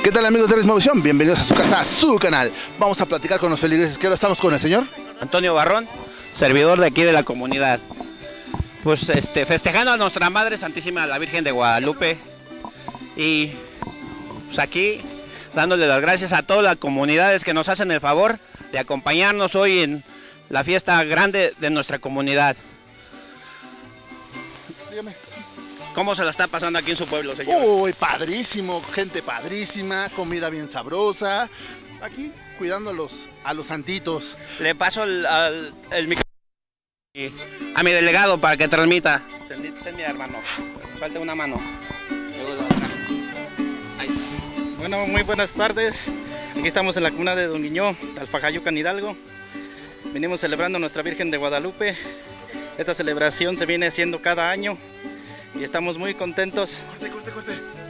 ¿Qué tal, amigos de Ritmovisión? Bienvenidos a su casa, a su canal. Vamos a platicar con los feligreses. ¿Qué hora estamos con el señor? Antonio Barrón, servidor de aquí de la comunidad. Pues festejando a nuestra Madre Santísima, la Virgen de Guadalupe. Y pues aquí dándole las gracias a todas las comunidades que nos hacen el favor de acompañarnos hoy en la fiesta grande de nuestra comunidad. Dígame. ¿Cómo se la está pasando aquí en su pueblo, señor? Uy, padrísimo, gente padrísima, comida bien sabrosa. Aquí cuidando a los santitos. Le paso el micrófono a mi delegado para que transmita. Mira, hermano, falta una mano. Bueno, muy buenas tardes. Aquí estamos en la comuna de Don Guiñó, Alfajayucan, Hidalgo. Venimos celebrando a nuestra Virgen de Guadalupe. Esta celebración se viene haciendo cada año y estamos muy contentos. Corte.